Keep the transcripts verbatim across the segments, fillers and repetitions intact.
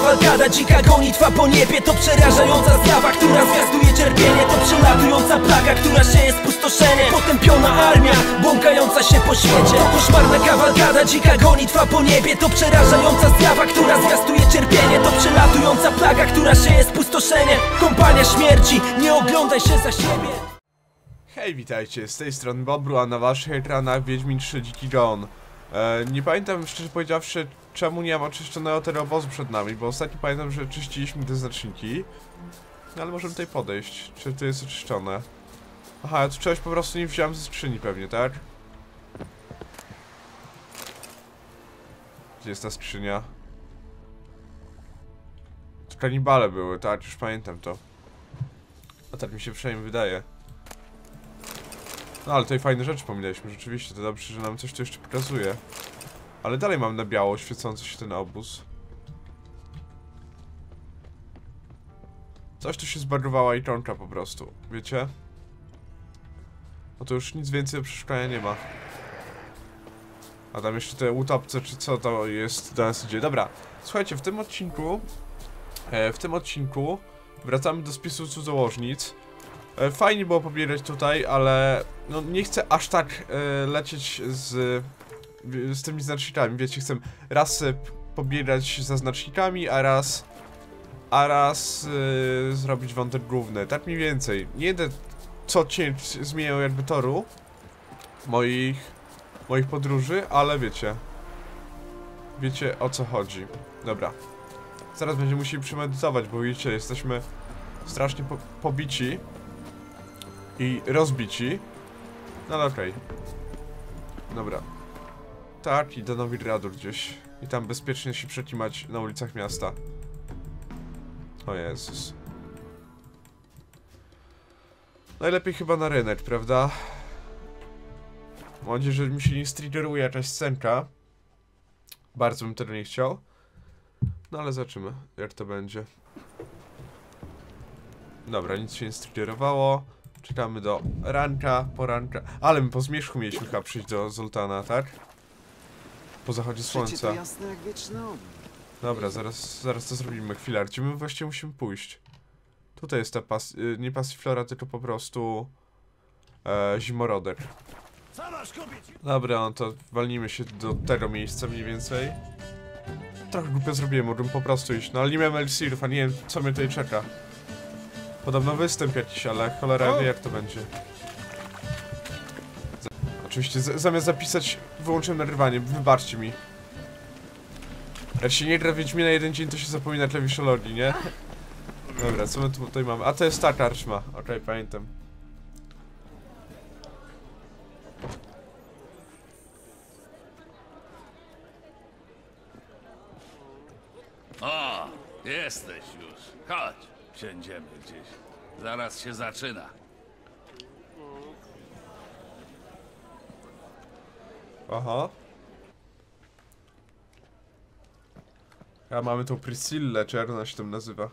kawalkada, dzika gonitwa po niebie. To przerażająca zjawa, która zwiastuje cierpienie. To przelatująca plaga, która sieje spustoszenie. Potępiona armia, błąkająca się po świecie. To koszmarna kawalkada, dzika gonitwa po niebie. To przerażająca zjawa, która zwiastuje cierpienie. To przelatująca plaga, która sieje spustoszenie. Kompania śmierci, nie oglądaj się za siebie. Hej, witajcie, z tej strony Bobru, a na waszych ekranach Wiedźmin trzy Dziki Gon. E, nie pamiętam, szczerze powiedziawszy, czemu nie mam oczyszczonego tego obozu przed nami, bo ostatnio pamiętam, że czyściliśmy te znaczniki. No ale możemy tutaj podejść, czy to jest oczyszczone. Aha, ja tu czegoś po prostu nie wziąłem ze skrzyni pewnie, tak? Gdzie jest ta skrzynia? To kanibale były, tak? Już pamiętam to. A tak mi się przynajmniej wydaje. No ale tutaj fajne rzeczy pominęliśmy, rzeczywiście, to dobrze, że nam coś tu jeszcze pokazuje. Ale dalej mam na biało świecący się ten obóz. Coś tu się zbagowała i tonka po prostu, wiecie? No to już nic więcej do przeszukania nie ma. A tam jeszcze te utopce, czy co to jest, do nas idzie. Dobra, słuchajcie, w tym odcinku e, W tym odcinku wracamy do spisu cudzołożnic. Fajnie było pobierać tutaj, ale no nie chcę aż tak e, lecieć z, z tymi znacznikami, wiecie, chcę raz e, pobierać za znacznikami, a raz a raz e, zrobić wątek główny, tak mniej więcej. Nie będę co cień zmieniał jakby toru moich, moich podróży, ale wiecie, wiecie o co chodzi. Dobra, zaraz będziemy musieli przemedytować, bo widzicie, jesteśmy strasznie po pobici i rozbici. No ale okej. Okay. Dobra. Tak, i do Nowigradu gdzieś. I tam bezpiecznie się przekimać na ulicach miasta. O Jezus. Najlepiej chyba na rynek, prawda? Mam nadzieję, że mi się nie striggeruje jakaś scenka. Bardzo bym tego nie chciał. No ale zobaczymy, jak to będzie. Dobra, nic się nie striggerowało. Czekamy do ranka, poranka. Ale my po zmierzchu mieliśmy chyba przyjść do Zoltana, tak? Po zachodzie słońca. Dobra, zaraz, zaraz to zrobimy. Chwilę, gdzie my właściwie musimy pójść? Tutaj jest ta pas... nie pasiflora, tylko po prostu... E, zimorodek. Dobra, no to walnijmy się do tego miejsca mniej więcej. Trochę głupio zrobiłem, mogłem po prostu iść. No ale nie miałem eliksirów, a nie wiem, co mnie tutaj czeka. Podobno występ jakiś, ale cholera wie jak to będzie. Z Oczywiście z zamiast zapisać wyłączyłem nagrywanie, wybaczcie mi. Jak się nie gra w Wiedźmina jeden dzień, to się zapomina klawiszologii, nie? Dobra, co my tu tutaj mamy? A to jest ta karczma, okej, okay, pamiętam. O, jesteś już. Chodź. Siędziemy gdzieś. Zaraz się zaczyna. Aha. A mamy tą Priscillę, czy jak ona się tam nazywa?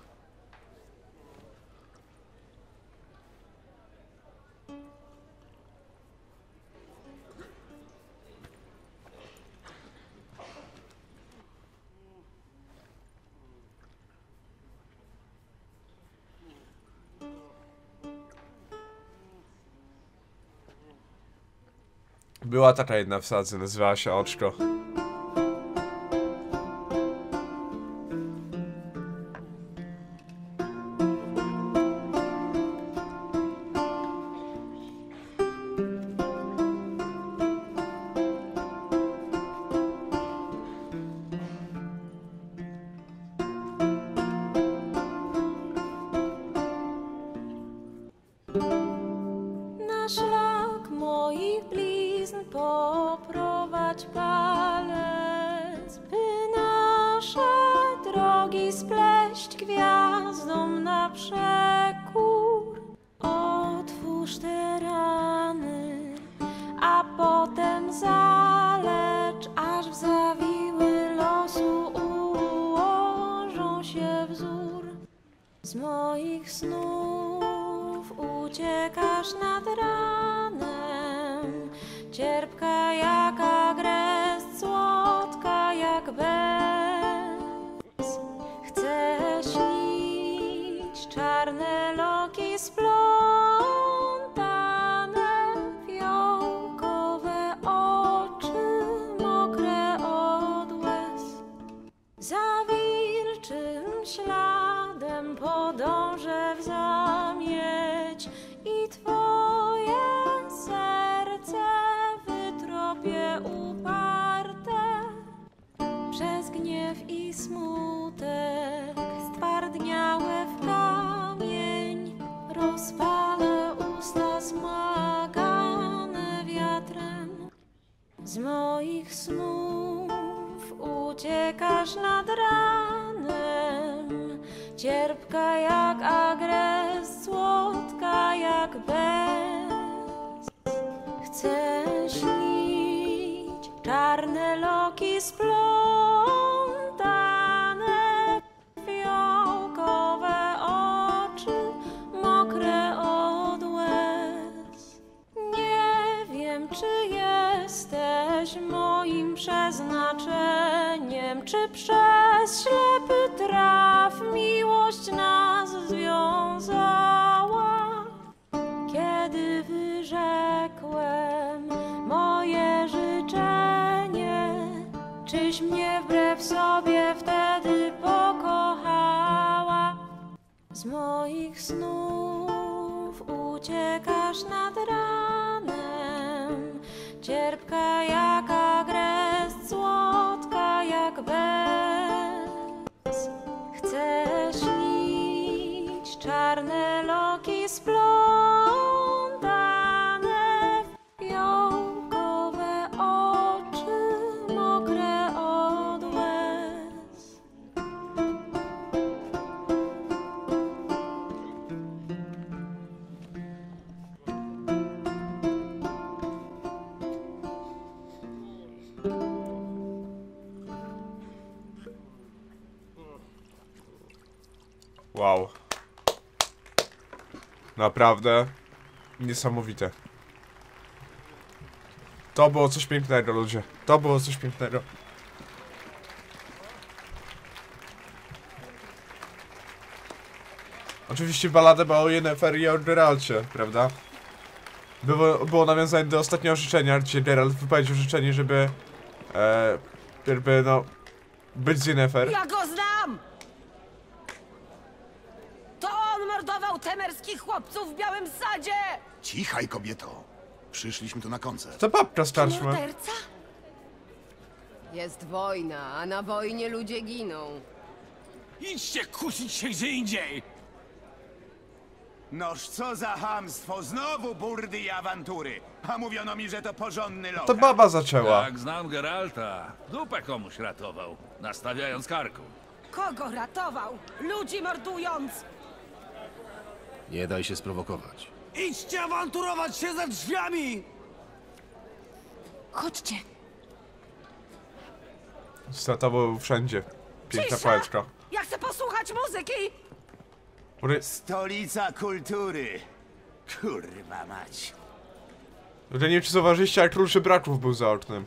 Była taka jedna w sadze, nazywała się Oczko. Na szlak moich blizn poprowadź palec, by nasze drogi spleść gwiazdom na przekór. Otwórz te rany, a potem zalecz, aż w zawiły losu ułożą się wzór. Z moich snów uciekasz nad ranem, cierpka jak agres, słodka jak bez. Chcę uciekasz nad ranem, cierpka jak agres, słodka jak bez. Chcę śnić czarne loki splątane, fiołkowe oczy, mokre od łez. Nie wiem, czy jesteś moim przeznaczeniem, czy przez ślepy traf miłość nas związała. Kiedy wyrzekłem moje życzenie, czyś mnie wbrew sobie wtedy pokochała? Z moich snów uciekasz nad ranem, cierpka jak agres, słodka jak bez. Chcę śnić czarne loki splątane, fiołkowe oczy, mokre od łez. Wow. Naprawdę niesamowite. To było coś pięknego, ludzie. To było coś pięknego. Oczywiście baladę była o Yennefer i o Geralcie, prawda? Było, było nawiązanie do ostatniego życzenia, gdzie Geralt wypowiedział życzenie, żeby... E, jakby, no... być z Yennefer. Ja go znam! To on mordował temerskich chłopców w Białym Sadzie! Cichaj, kobieto. Przyszliśmy tu na koncert. To babka starsza. Morderca? Jest wojna, a na wojnie ludzie giną. Idźcie kusić się gdzie indziej! Noż co za chamstwo, znowu burdy i awantury. A mówiono mi, że to porządny lokal. To baba zaczęła. Jak znam Geralta, dupę komuś ratował, nastawiając karku. Kogo ratował? Ludzi mordując! Nie daj się sprowokować. Idźcie awanturować się za drzwiami! Chodźcie! To był wszędzie. Piękna Cisza! poetka. Ja chcę posłuchać muzyki! Ry... Stolica kultury. Kurwa mać. Ja nie wiem, czy zauważyliście, jak król żebraków był za oknem.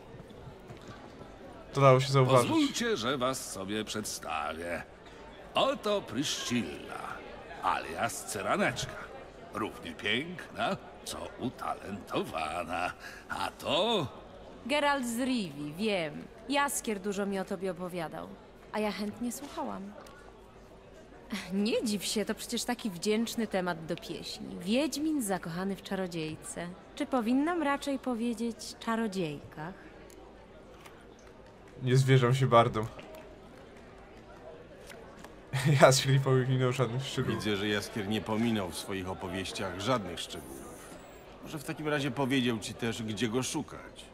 To dało się zauważyć. Pozwólcie, że was sobie przedstawię. Oto Pryszcilla, alias Cyraneczka. Równie piękna, co utalentowana. A to... Geralt z Rivii, wiem. Jaskier dużo mi o tobie opowiadał, a ja chętnie słuchałam. Nie dziw się, to przecież taki wdzięczny temat do pieśni. Wiedźmin zakochany w czarodziejce. Czy powinnam raczej powiedzieć czarodziejkach? Nie zwierzam się bardą. Jaskier nie pominął żadnych szczegółów. Widzę, że Jaskier nie pominął w swoich opowieściach żadnych szczegółów. Może w takim razie powiedział ci też, gdzie go szukać.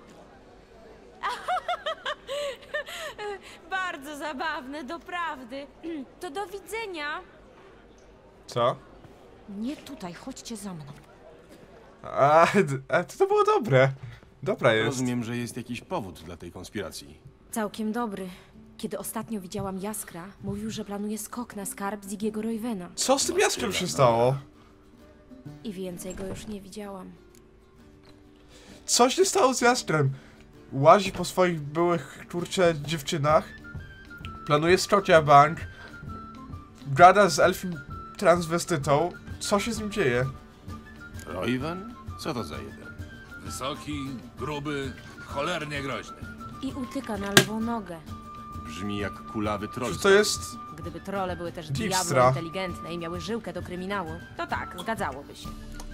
Bardzo zabawne, doprawdy. To do widzenia. Co? Nie tutaj, chodźcie za mną. A, a to, to było dobre. Dobra jest. Rozumiem, że jest jakiś powód dla tej konspiracji. Całkiem dobry. Kiedy ostatnio widziałam Jaskra, mówił, że planuje skok na skarb Ziggiego Roywena. Co z tym jaskrem się stało? I więcej go już nie widziałam. Co się stało z jaskrem? Łazi po swoich byłych, kurczę, dziewczynach. Planuje skok na bank. Gada z elfim transwestytą. Co się z nim dzieje? Royven? Co to za jeden? Wysoki, gruby, cholernie groźny. I utyka na lewą nogę. Brzmi jak kulawy troll. Czy to jest... Gdyby trolle były też Dijkstra. diabło inteligentne i miały żyłkę do kryminału, to tak, zgadzałoby się.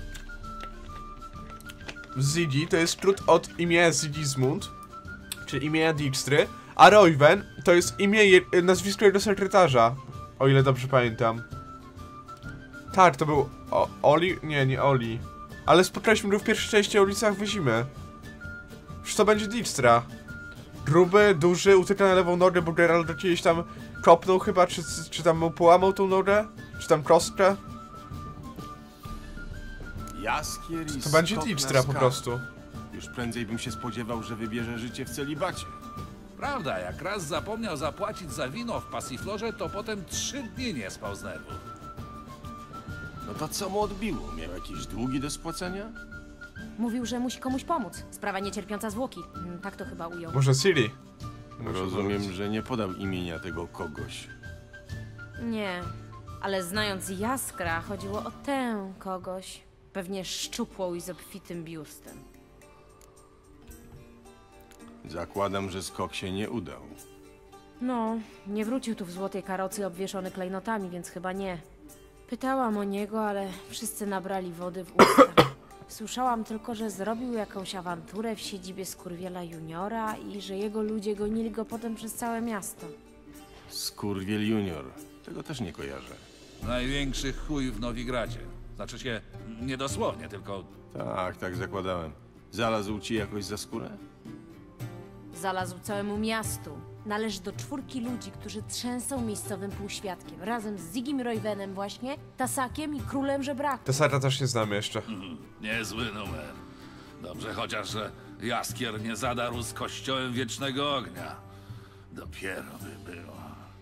Ziggy to jest skrót od imienia Sigismund, czyli imienia Dijkstry, a Royven to jest imię, je, nazwisko jego sekretarza, o ile dobrze pamiętam. Tak, to był o, Oli? Nie, nie Oli. Ale spotkaliśmy go w pierwszej części o ulicach Wyzimy. Już to będzie Dijkstra. Gruby, duży, utyka na lewą nogę, bo Geralt gdzieś tam kopnął chyba, czy, czy tam mu połamał tą nogę? Czy tam kostkę? Jaskier i To będzie skok na Dijkstra po skalę. prostu. Już prędzej bym się spodziewał, że wybierze życie w celibacie. Prawda, jak raz zapomniał zapłacić za wino w Pasiflorze, to potem trzy dni nie spał z nerwów. No to co mu odbiło? Miał jakieś długi do spłacenia? Mówił, że musi komuś pomóc. Sprawa niecierpiąca zwłoki. Mm, Tak to chyba ujął. Może Ciri? Może Rozumiem, zrobić. że nie podał imienia tego kogoś. Nie, ale znając Jaskra, chodziło o tę kogoś. Pewnie szczupłą i z obfitym biustem. Zakładam, że skok się nie udał. No, nie wrócił tu w złotej karocy obwieszony klejnotami, więc chyba nie. Pytałam o niego, ale wszyscy nabrali wody w usta. Słyszałam tylko, że zrobił jakąś awanturę w siedzibie Skurwiela Juniora i że jego ludzie gonili go potem przez całe miasto. Skurwiel Junior. Tego też nie kojarzę. Największy chuj w Nowigradzie. Znaczy się, nie dosłownie, tylko Tak, tak zakładałem. Zalazł ci jakoś za skórę? Zalazł całemu miastu. Należy do czwórki ludzi, którzy trzęsą miejscowym półświadkiem. Razem z Zigim Royvenem właśnie, Tasakiem i królem żebraku. Tesara też nie znamy jeszcze. niezły numer. Dobrze chociaż, że Jaskier nie zadarł z kościołem Wiecznego Ognia. Dopiero by było.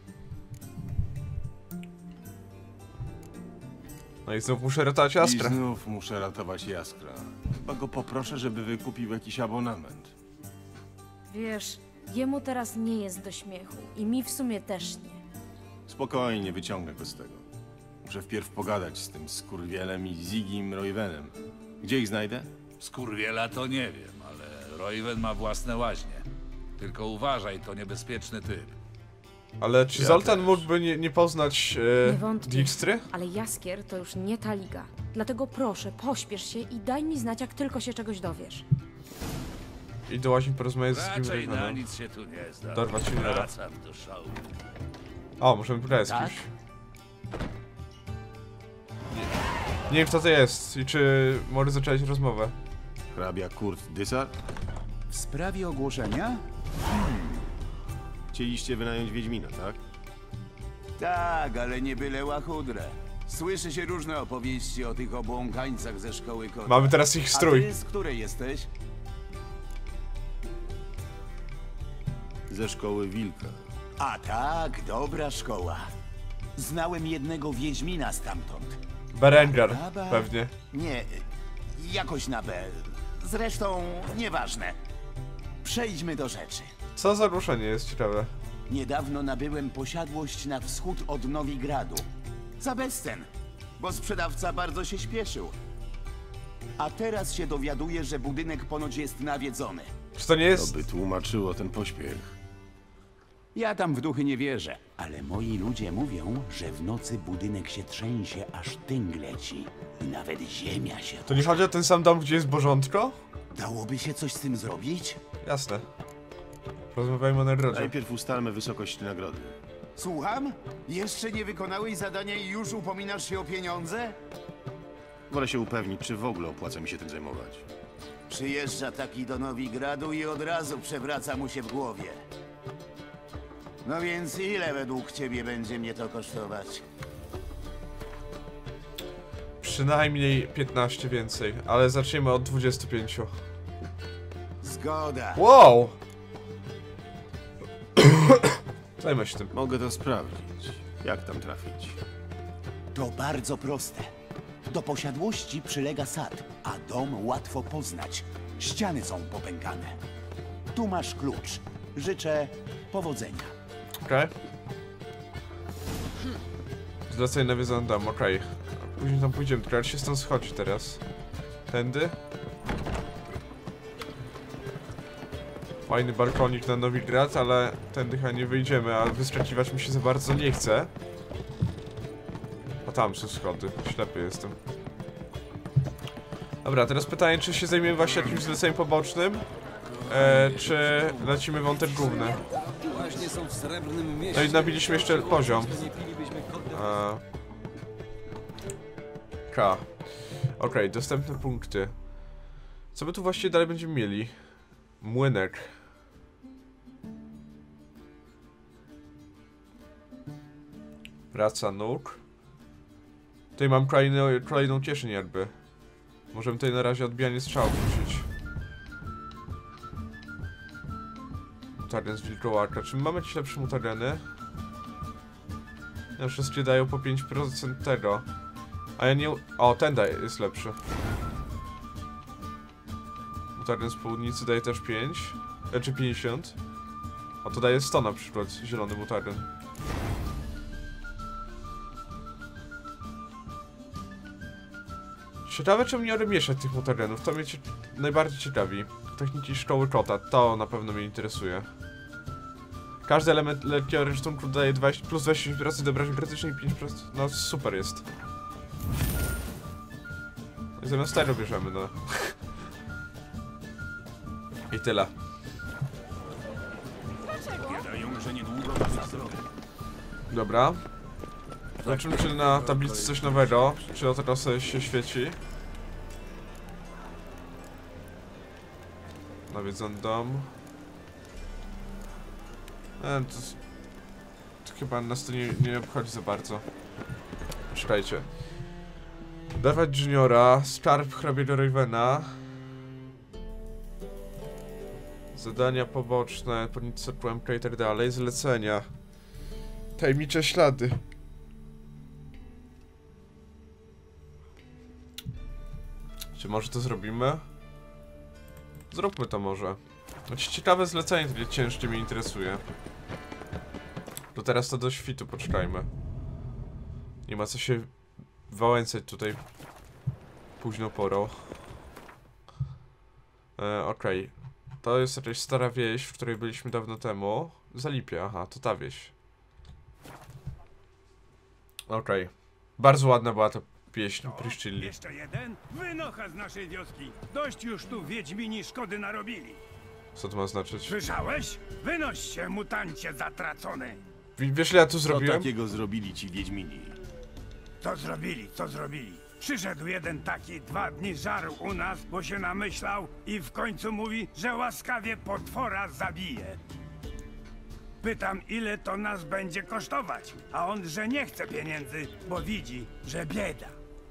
No i znów muszę ratować I Jaskra. znów muszę ratować Jaskra. Chyba go poproszę, żeby wykupił jakiś abonament. Wiesz, jemu teraz nie jest do śmiechu i mi w sumie też nie. Spokojnie, wyciągnę go z tego. Muszę wpierw pogadać z tym skurwielem i Zigim Royvenem. Gdzie ich znajdę? Skurwiela to nie wiem, ale Royven ma własne łaźnie. Tylko uważaj, to niebezpieczny typ. Ale czy Ja Zoltan też. mógłby nie, nie poznać Nie e, wątpię, Dijkstry? ale Jaskier to już nie ta liga. Dlatego proszę, pośpiesz się i daj mi znać, jak tylko się czegoś dowiesz. I do łaźni porozmawiać z Zigim Raczej na Royvenem. nic się tu nie zda. Dorwać Juniora. Wracam do szału. O, możemy pogadać z Tak? kimś. Nie, nie wiem kto to jest i czy może zacząć rozmowę. Hrabia Kurt Dysar? W sprawie ogłoszenia? Chcieliście wynająć Wiedźmina, tak? Tak, ale nie byle łachudrę. Słyszy się różne opowieści o tych obłąkańcach ze szkoły kota. Mamy teraz ich A strój. ty z której jesteś? Ze szkoły Wilka. A tak, dobra szkoła. Znałem jednego Wiedźmina stamtąd. Berengar, Baba? pewnie. Nie, jakoś na B. Zresztą nieważne. Przejdźmy do rzeczy. Co za ruszenie jest ciekawe. Niedawno nabyłem posiadłość na wschód od Nowigradu. Za bezcen, bo sprzedawca bardzo się śpieszył. A teraz się dowiaduję, że budynek ponoć jest nawiedzony. Czy to nie To jest... by tłumaczyło ten pośpiech. Ja tam w duchy nie wierzę, ale moi ludzie mówią, że w nocy budynek się trzęsie, aż tynk leci. I nawet ziemia się... To nie chodzi o ten sam dom, gdzie jest Bożątko? Dałoby się coś z tym zrobić? Jasne. Rozmawiajmy o nagrodzie. Najpierw ustalmy wysokość nagrody. Słucham? Jeszcze nie wykonałeś zadania i już upominasz się o pieniądze? Wolę się upewnić, czy w ogóle opłaca mi się tym zajmować. Przyjeżdża taki do Nowigradu i od razu przewraca mu się w głowie. No więc ile według ciebie będzie mnie to kosztować? Przynajmniej piętnaście więcej, ale zacznijmy od dwudziestu pięciu. Zgoda. Wow! Zajmę się tym. Mogę to sprawdzić. Jak tam trafić? To bardzo proste. Do posiadłości przylega sad, a dom łatwo poznać. Ściany są popękane. Tu masz klucz. Życzę powodzenia. Okej. Okay. Zlecenie nawiedzony dom, okej. Okay. Później tam pójdziemy, tylko jak się stąd schodzi teraz? Tędy? Fajny balkonik na Nowigrad, ale tędy chyba nie wyjdziemy, a wyskakiwać mi się za bardzo nie chce. A tam są schody, ślepy jestem. Dobra, teraz pytanie, czy się zajmiemy właśnie jakimś zleceniem pobocznym, e, czy lecimy wątek główny. No i nabiliśmy jeszcze poziom. E, K. Okej, okay, dostępne punkty. Co my tu właściwie dalej będziemy mieli? Młynek. Wraca nóg. Tutaj mam kolejną, kolejną kieszeń jakby. Możemy tutaj na razie odbijanie strzału wrócić. Mutarian z wilkołaka. Czy mamy jakieś lepsze mutariany? Ja wszystkie dają po pięć procent tego. A ja nie... O, ten daje, jest lepszy. Mutarian z południcy daje też pięć. Czy pięćdziesiąt. O, to daje sto na przykład, zielony mutarian. Ciekawe, czemu nie mieszać tych mutarianów, to mnie cie... najbardziej ciekawi. Techniki szkoły kota, to na pewno mnie interesuje. Każdy element lekkiego rysztunku daje dwadzieścia, plus dwadzieścia pięć procent obrażeń krytycznych i pięć procent. No super jest. I zamiast tego bierzemy, no. I tyle. Dobra. Zobaczymy, czy na tablicy coś nowego, czy o tego sobie się świeci. Nawiedzony dom. E, to, to chyba nas to nie, nie obchodzi za bardzo. Czekajcie. Dawać Juniora, skarb hrabiego Ravena. Zadania poboczne, podnieść Q i tak dalej, zlecenia. Tajemnicze ślady. Czy może to zrobimy? Zróbmy to może. Choć ciekawe zlecenie, takie ciężkie mnie interesuje. To teraz to do świtu, poczekajmy. Nie ma co się wałęsać tutaj późną porą. E, Okej. Okay. To jest jakaś stara wieś, w której byliśmy dawno temu. Zalipie, aha, to ta wieś. Okej. Okay. Bardzo ładna była ta pieśń Priscilli. Jeszcze jeden? Wynocha z naszej wioski. Dość już tu wiedźmini szkody narobili. Co to ma znaczyć? Słyszałeś? Wynoś się, mutancie zatracony. W wiesz, ile ja tu Co zrobiłem? takiego zrobili ci wiedźmini? Co zrobili, co zrobili? Przyszedł jeden taki, dwa dni żarł u nas, bo się namyślał i w końcu mówi, że łaskawie potwora zabije. Pytam, ile to nas będzie kosztować, a on, że nie chce pieniędzy, bo widzi, że bieda.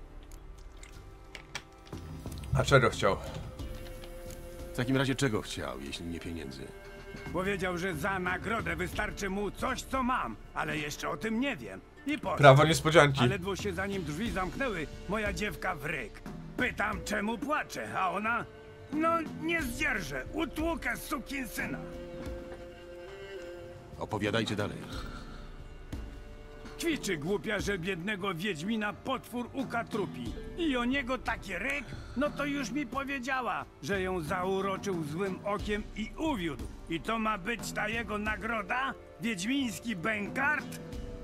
A czego chciał? W takim razie czego chciał, jeśli nie pieniędzy? Powiedział, że za nagrodę wystarczy mu coś, co mam, ale jeszcze o tym nie wiem. I po Prawo niespodzianki. A ledwo się zanim drzwi zamknęły, moja dziewka w ryk. Pytam, czemu płacze, a ona... No, nie zdzierżę, utłukę sukinsyna. Opowiadajcie dalej. Kwiczy głupia, że biednego wiedźmina potwór ukatrupi. I o niego taki ryk? No to już mi powiedziała, że ją zauroczył złym okiem i uwiódł. I to ma być ta jego nagroda? Wiedźmiński bękart?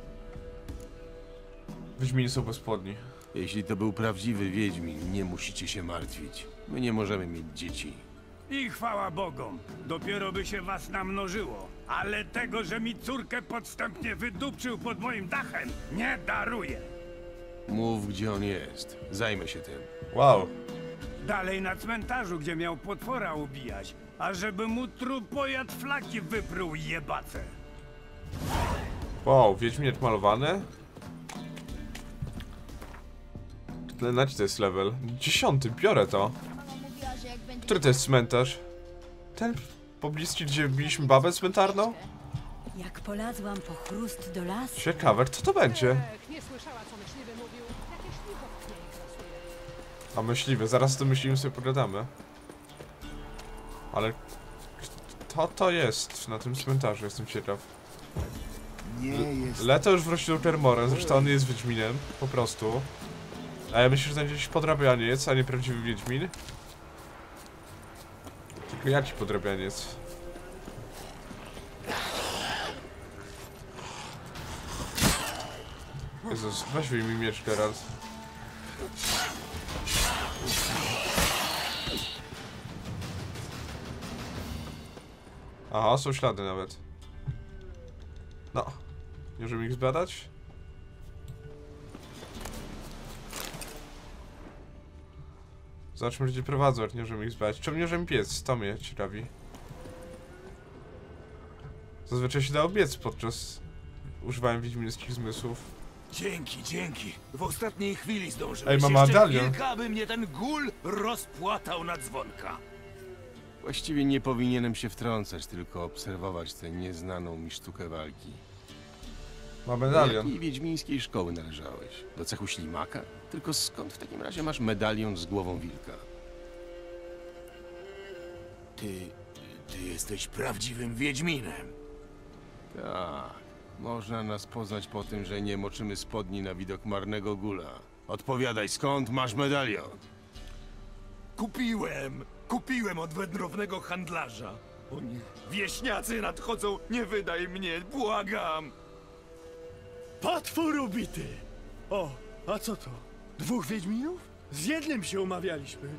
Wiedźmini są bezpłodni. Jeśli to był prawdziwy wiedźmin, nie musicie się martwić. My nie możemy mieć dzieci. I chwała Bogom, dopiero by się was namnożyło. Ale tego, że mi córkę podstępnie wydupczył pod moim dachem, nie daruję. Mów, gdzie on jest. Zajmę się tym. Wow. Dalej na cmentarzu, gdzie miał potwora ubijać. A żeby mu trupojad flaki wypruł jebace. Wow, Wiedźminek malowany? Nać to jest level. Dziesiąty, biorę to. Który to jest cmentarz? Ten pobliski, gdzie biliśmy babę cmentarną? Jak polazłam po chrust do lasu. Ciekawe, co to będzie? A myśliwy, zaraz to myśliwy sobie pogadamy. Ale... To to jest na tym cmentarzu, jestem ciekaw. Nie jest. Leto już wrócił do Kermoren, zresztą on jest Wiedźminem, po prostu. A ja myślę, że znajdzie jakiś podrabianiec, a nie prawdziwy Wiedźmin. Tylko jaki podrabianiec? Jezus, weź mi miecz teraz. Aha, są ślady nawet. No. Nie możemy ich zbadać? Zobaczmy, gdzie prowadzą, jak nie możemy ich zbadać. Czemu nie możemy biec? To mnie ciekawi. Zazwyczaj się dało biec podczas używania wiedźmińskich zmysłów. Dzięki, dzięki. W ostatniej chwili zdążyłeś. Ej, mam Jeszcze medalion. chwilkę, aby mnie ten gul rozpłatał na dzwonka. Właściwie nie powinienem się wtrącać, tylko obserwować tę nieznaną mi sztukę walki. Ma Do medalion. jakiej wiedźmińskiej szkoły należałeś? Do cechu ślimaka? Tylko skąd w takim razie masz medalion z głową wilka? Ty... ty jesteś prawdziwym wiedźminem. Tak, można nas poznać po tym, że nie moczymy spodni na widok marnego gula. Odpowiadaj, skąd masz medalion? Kupiłem! Kupiłem od wędrownego handlarza. O nie, wieśniacy nadchodzą, nie wydaj mnie, błagam! Potwór ubity! O, a co to? Dwóch wiedźminów? Z jednym się umawialiśmy.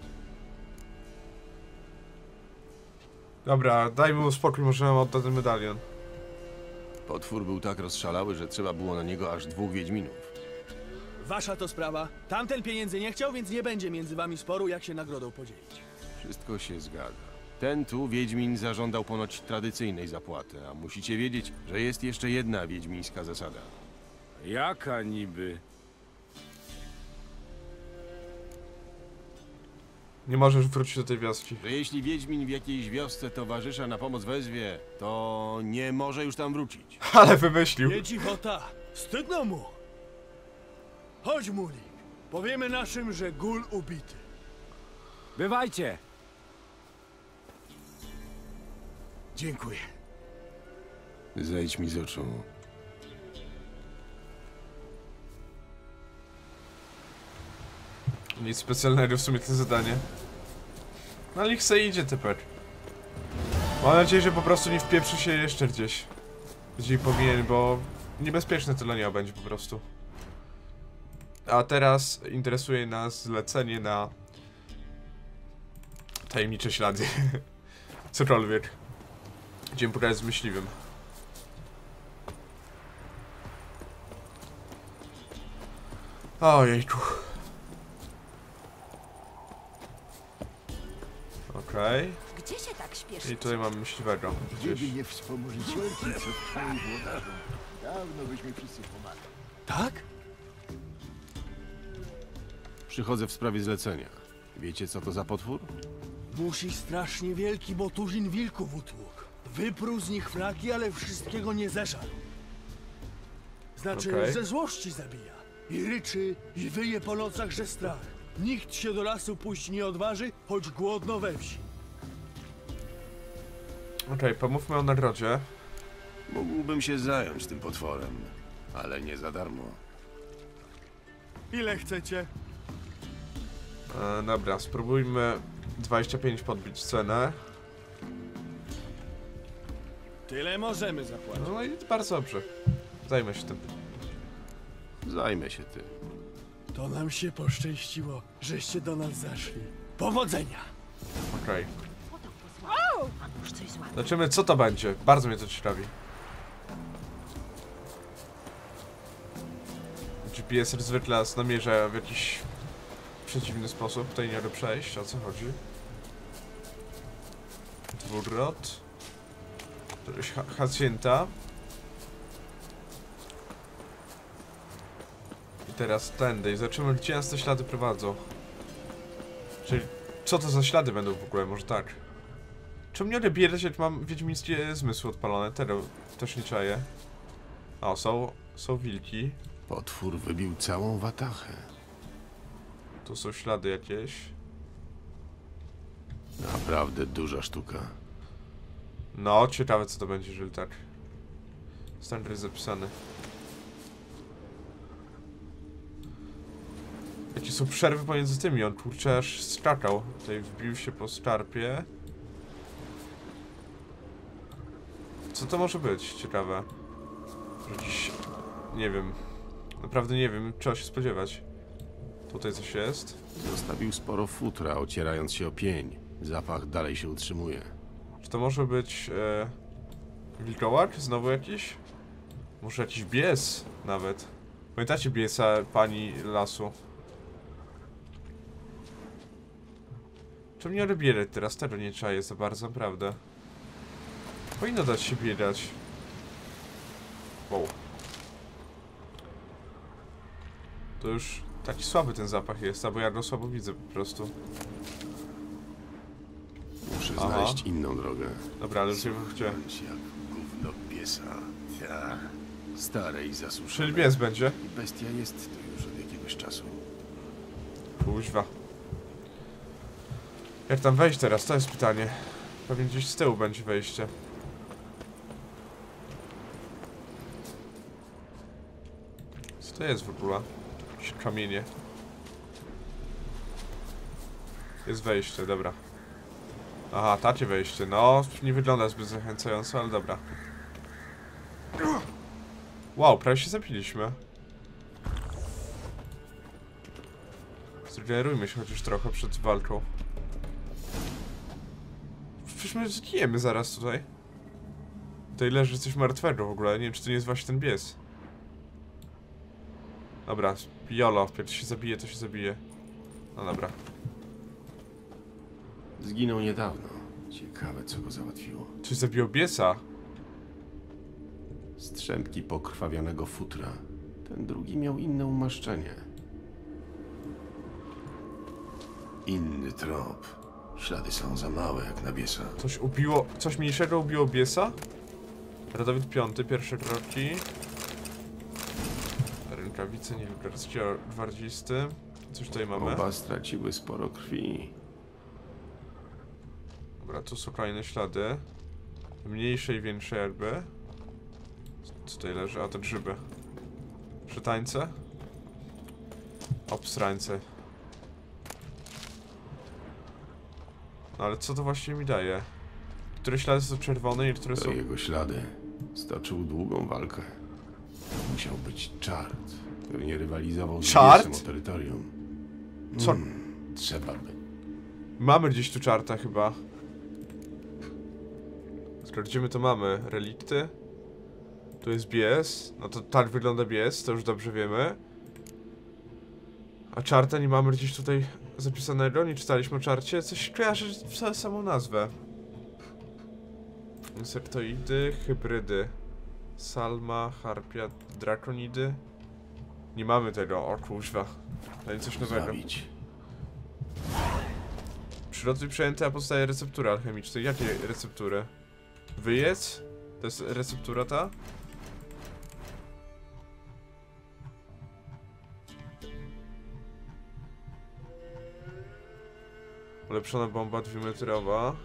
Dobra, daj mu spokój, może nam odda ten medalion. Potwór był tak rozszalały, że trzeba było na niego aż dwóch wiedźminów. Wasza to sprawa. Tamten pieniędzy nie chciał, więc nie będzie między wami sporu, jak się nagrodą podzielić. Wszystko się zgadza. Ten tu wiedźmin zażądał ponoć tradycyjnej zapłaty, a musicie wiedzieć, że jest jeszcze jedna wiedźmińska zasada. Jaka niby? Nie możesz wrócić do tej wioski. Że jeśli wiedźmin w jakiejś wiosce towarzysza na pomoc wezwie, to nie może już tam wrócić. Ale wymyślił. Nie dziwota. Wstydno mu. Chodź, Mulik. Powiemy naszym, że gul ubity. Bywajcie! Dziękuję. Zejdź mi z oczu. Nic specjalnego w sumie to zadanie. No ale niech se idzie typek. Mam nadzieję, że po prostu nie wpieprzy się jeszcze gdzieś. Gdzie powinien, bo niebezpieczne tyle nie będzie po prostu. A teraz interesuje nas zlecenie na tajemnicze ślady. Cokolwiek. Idziemy pogadać z myśliwym. Ojejku. Okej. Gdzie się tak śpieszy? I tutaj mamy myśliwego. Gdzieś. Gdyby nie wspomożycielki, co twoich włodarzom, dawno byśmy wszyscy pomagali. Tak? Przychodzę w sprawie zlecenia. Wiecie, co to za potwór? Musi strasznie wielki, bo tuzin wilków utłukł. Wyprół z nich flaki, ale wszystkiego nie zeżarł. Znaczy, Okej. ze złości zabija. I ryczy, i wyje po nocach, że strach. Nikt się do lasu pójść nie odważy, choć głodno we wsi. Okej, pomówmy o nagrodzie. Mógłbym się zająć tym potworem, ale nie za darmo. Ile chcecie? E, dobra, spróbujmy dwadzieścia pięć podbić cenę. Tyle możemy zapłacić. No i bardzo dobrze. Zajmę się tym. Zajmę się tym. To nam się poszczęściło, żeście do nas zaszli. Powodzenia! Okej. A nuż coś złapał. Zobaczymy, co to będzie. Bardzo mnie to ciekawi. G P S zwykle nas namierza w jakiś przeciwny sposób. Tutaj nie da przejść. O co chodzi? Dwurrot. Ha Hacienda. I teraz tędy. I zobaczymy, gdzie nas te ślady prowadzą. Czyli co to za ślady będą w ogóle? Może tak. Czemu nie odbierać, jak mam wiedźmińskie zmysły odpalone? Teraz też nie czaję. O, są, są wilki. Potwór wybił całą watachę. Tu są ślady jakieś. Naprawdę duża sztuka. No, ciekawe co to będzie, jeżeli tak. Standard jest zapisany. Jakie są przerwy pomiędzy tymi? On kurczę aż skakał. Tutaj wbił się po skarpie. Co to może być? Ciekawe. Jakiś... Nie wiem. Naprawdę nie wiem, czego się spodziewać. Tutaj coś jest. Zostawił sporo futra, ocierając się o pień. Zapach dalej się utrzymuje. Czy to może być... E... wilkołak? Znowu jakiś? Może jakiś bies nawet. Pamiętacie biesa pani lasu? Czemu nie odbierać teraz? Tego nie czaję za bardzo, naprawdę. Powinno dać się biegać. Wow. To już taki słaby ten zapach jest, albo ja go słabo widzę po prostu. Muszę Aha. znaleźć inną drogę. Dobra, ale już gdzie? Jak gówno piesa. Ja. Stare i zasuszone. Czyli pies będzie? I bestia jest tu już od jakiegoś czasu. Kuźwa. Jak tam wejść teraz? To jest pytanie. Pewnie gdzieś z tyłu będzie wejście. Co to jest w ogóle? Jakieś kamienie. Jest wejście, dobra. Aha, tacie wejście. No, nie wygląda zbyt zachęcająco, ale dobra. Wow, prawie się zapiliśmy. Zregenerujmy się chociaż trochę przed walką. Przecież my zginiemy zaraz tutaj. Tutaj leży coś martwego w ogóle. Nie wiem, czy to nie jest właśnie ten pies. Dobra, jolo. Jak się zabije, to się zabije. No dobra. Zginął niedawno. Ciekawe, co go załatwiło. Coś zabiło piesa. Strzępki pokrwawionego futra. Ten drugi miał inne umaszczenie. Inny trop. Ślady są za małe, jak na biesa. Coś ubiło... Coś mniejszego ubiło biesa? Radowid piąty, pierwsze kroki. Rękawice, nie wiem, gwardzisty. Coś tutaj mamy. Oba straciły sporo krwi. Dobra, tu są kolejne ślady. Mniejsze i większe jakby. Co tutaj leży? A to grzyby. Przytańce? Obstrańce. No ale co to właśnie mi daje? Które ślady są czerwone, niektóre To są... jego ślady. Stoczył długą walkę. Musiał być czart. Pewnie rywalizował z Czart? biesem o terytorium. Co? Hmm, trzeba by. Mamy gdzieś tu czarta chyba. Skoro gdzie my to mamy? Relikty? Tu jest bies. No to tak wygląda bies, to już dobrze wiemy. A czarta nie mamy gdzieś tutaj zapisanego? Nie czytaliśmy o czarcie? Coś kojarzy z samą nazwę. Insektoidy, hybrydy. Salma, harpia, drakonidy. Nie mamy tego, o kuźwa. To jest coś nowego. Zabić. Przyrodzaj przejęte, a powstaje receptury alchemiczne. Jakie receptury? Wyjedz? To jest receptura ta? Ulepszona bomba dwumetrowa.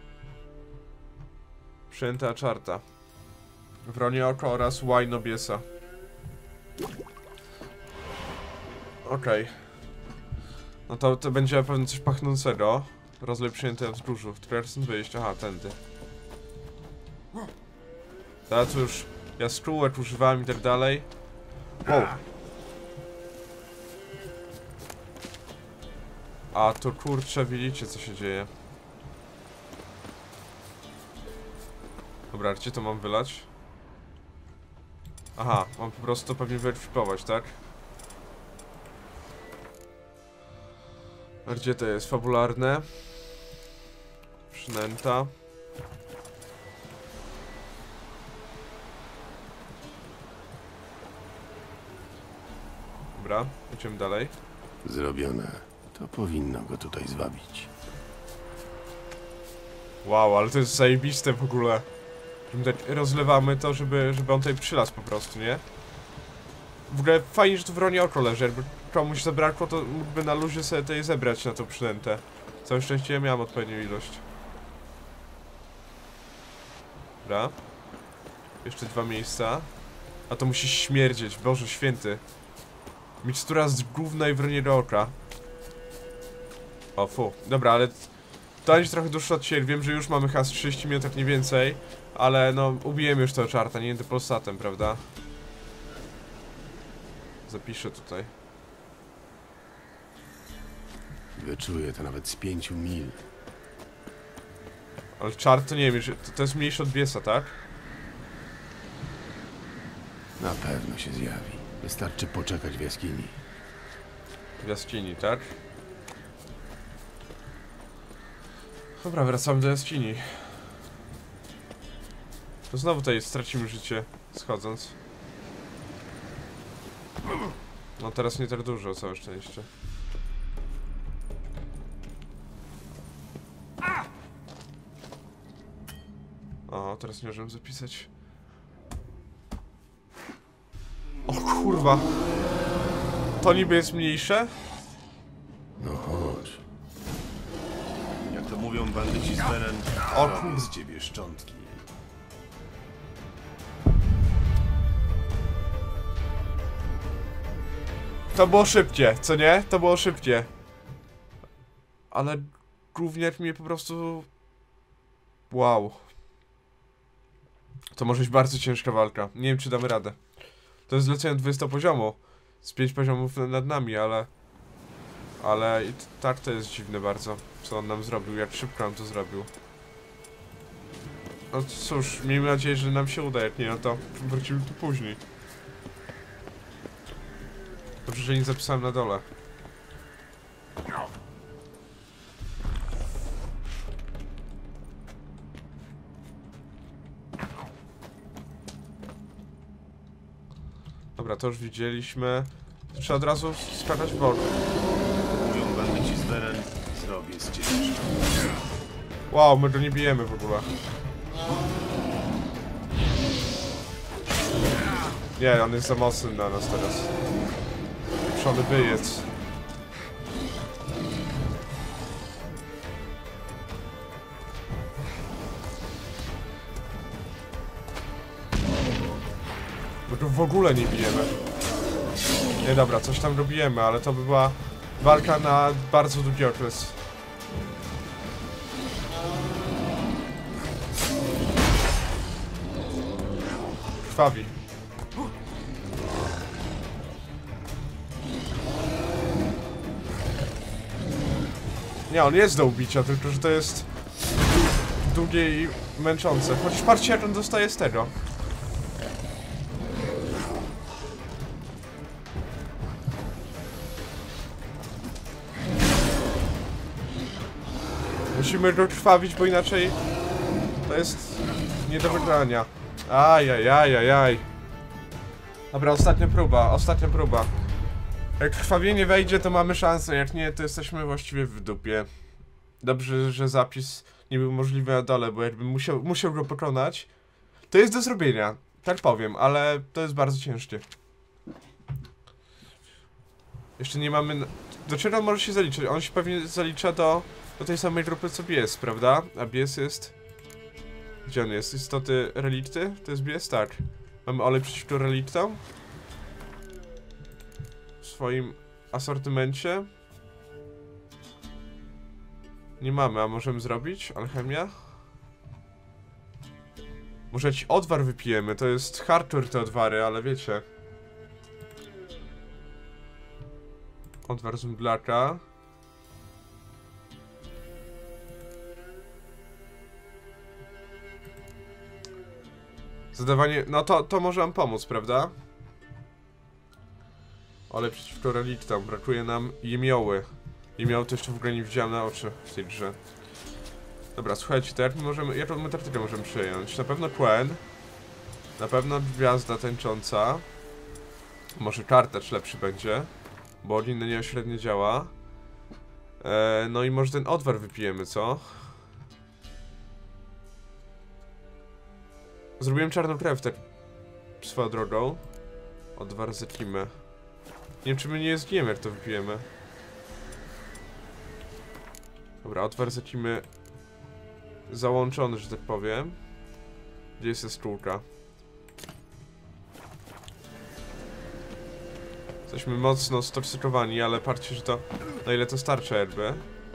Przejęta czarta. Wronie oko oraz łajno biesa. Okej. Okay. No to, to będzie na pewno coś pachnącego. Rozlej przyjęte wzgórzu. W której chcę wyjść? Aha, tędy. Teraz już jaskółek używałem i tak dalej. Wow. A to kurczę, widzicie co się dzieje. Dobra, gdzie to mam wylać? Aha, mam po prostu pewnie weryfikować, tak? A gdzie to jest? Fabularne. Przynęta. Dobra, idziemy dalej. Zrobione. To powinno go tutaj zwabić. Wow, ale to jest zajebiste w ogóle. Że my tak rozlewamy to, żeby, żeby on tutaj przylazł po prostu, nie? W ogóle fajnie, że tu w Wronie oko leży. Jakby komuś zabrakło, to mógłby na luzie sobie tutaj zebrać na tą przynętę. Całe szczęście ja miałem odpowiednią ilość. Dobra. Jeszcze dwa miejsca. A to musi śmierdzieć, Boże święty. Mikstura z gówna i wroniego oka. O, fu. Dobra, ale to będzie trochę dłuższy odcinek. Wiem, że już mamy chyba trzydzieści minut, jak nie więcej. Ale no, ubijemy już tego czarta, nie będę polsatem, prawda? Zapiszę tutaj. Wyczuję to nawet z pięciu mil. Ale czart to nie wiem, to, to jest mniejszy od biesa, tak? Na pewno się zjawi. Wystarczy poczekać w jaskini. W jaskini, tak? Dobra, wracamy do jaskini. To znowu tutaj stracimy życie, schodząc. No teraz nie tak dużo, całe szczęście. O, teraz nie możemy zapisać. O kurwa. To niby jest mniejsze? No chodź. Jak to mówią bandyci z Beren, o robię z ciebie szczątki. To było szybkie, co nie? To było szybkie. Ale gówniarz mnie po prostu... Wow. To może być bardzo ciężka walka. Nie wiem, czy damy radę. To jest zlecenie dwudziestu poziomu. Z pięć poziomów nad nami, ale... Ale i tak to jest dziwne bardzo, co on nam zrobił, jak szybko on to zrobił. No cóż, miejmy nadzieję, że nam się uda, jak nie, no to wrócimy tu później. Dobrze, że nie zapisałem na dole. Dobra, to już widzieliśmy. Trzeba od razu skakać w bok. Mówią bandyci z Beren, zrobię z ciebie szczątki. Wow, my go nie bijemy w ogóle. Nie, on jest za mocny na nas teraz. Pieprzony wyjec. My tu w ogóle nie bijemy. Nie, dobra, coś tam robimy, ale to by była walka na bardzo długi okres. Krwawi. Nie, on jest do ubicia, tylko że to jest długie i męczące. Chociaż patrzcie, jak on dostaje z tego. Musimy go krwawić, bo inaczej to jest nie do wygrania. Ajajajajaj. Dobra, ostatnia próba, ostatnia próba. Jak krwawienie wejdzie, to mamy szansę, jak nie, to jesteśmy właściwie w dupie. Dobrze, że zapis nie był możliwy na dole, bo jakbym musiał, musiał go pokonać, to jest do zrobienia, tak powiem, ale to jest bardzo ciężkie. Jeszcze nie mamy... Do czego on może się zaliczyć? On się pewnie zalicza do, do tej samej grupy co B S, prawda? A B S jest... Gdzie on jest? Istoty relikty? To jest B S? Tak. Mamy olej przeciwko reliktom w swoim asortymencie. Nie mamy, a możemy zrobić? Alchemia? Może jakiś odwar wypijemy, to jest hardcore te odwary, ale wiecie. Odwar z mglaka. Zadawanie... No to, to może nam pomóc, prawda? Ale przeciwko reliktom brakuje nam jemioły. Jemioły to jeszcze w ogóle nie widziałem na oczy w tej grze. Dobra, słuchajcie, to jak my możemy... Jaką my taktykę możemy przyjąć? Na pewno Quen. Na pewno gwiazda tańcząca. Może kartacz lepszy będzie. Bo inny nie średnio działa. Eee, no i może ten odwar wypijemy, co? Zrobiłem czarną krew, tak swoją drogą. Odwar zetnimy. Nie wiem, czy my nie zginiemy, jak to wypijemy. Dobra, odwar zetnimy załączony, że tak powiem. Gdzie jest jaskółka? Jesteśmy mocno stoksykowani, ale patrzcie, że to... Na ile to starcza jakby.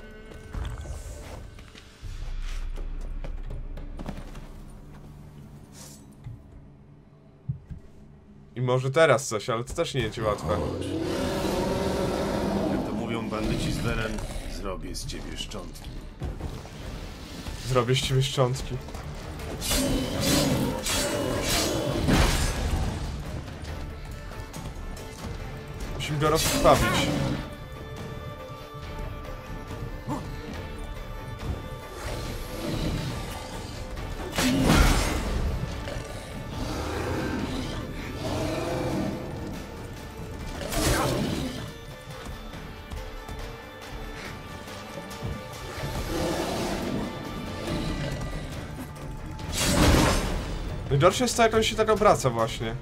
I może teraz coś, ale to też nie będzie łatwe. Jak to mówią bandyci z Beren, zrobię z ciebie szczątki. Zrobię z ciebie szczątki. Musimy go rozkrwawić. Najgorsze jest to, jak on się tak obraca właśnie.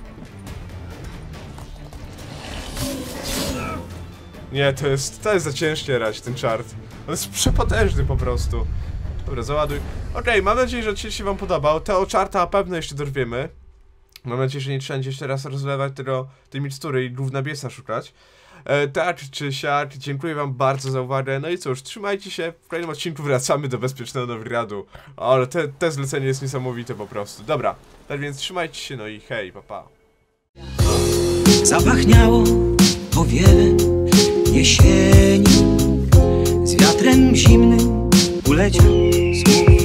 Nie, to jest, to jest za ciężkie rać, ten czart. On jest przepotężny po prostu. Dobra, załaduj. Okej, okay, mam nadzieję, że odcinek się wam podobał. Tego czarta na pewno jeszcze dorwiemy. Mam nadzieję, że nie trzeba gdzieś teraz rozlewać tego, tej mikstury i gówna biesa szukać. E, tak czy siak, dziękuję wam bardzo za uwagę. No i cóż, trzymajcie się. W kolejnym odcinku wracamy do bezpiecznego Nowigradu. Ale te, te zlecenie jest niesamowite po prostu. Dobra, tak więc trzymajcie się, no i hej, pa pa. Zapachniało powiewem jesieni, z wiatrem zimnym uleciał z